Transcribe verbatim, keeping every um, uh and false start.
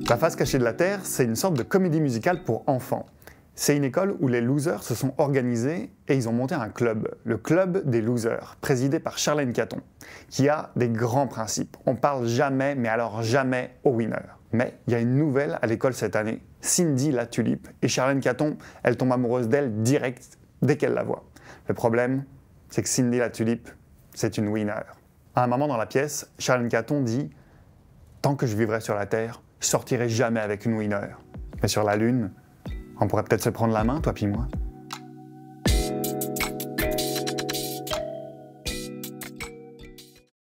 La face cachée de la Terre, c'est une sorte de comédie musicale pour enfants. C'est une école où les losers se sont organisés et ils ont monté un club, le club des losers, présidé par Charlène Caton, qui a des grands principes. On parle jamais, mais alors jamais, aux winners. Mais il y a une nouvelle à l'école cette année, Cindy la Tulipe, et Charlène Caton, elle tombe amoureuse d'elle direct dès qu'elle la voit. Le problème, c'est que Cindy la Tulipe, c'est une winner. À un moment dans la pièce, Charlène Caton dit « Tant que je vivrai sur la Terre, je sortirai jamais avec une winner. Mais sur la Lune, on pourrait peut-être se prendre la main, toi puis moi. »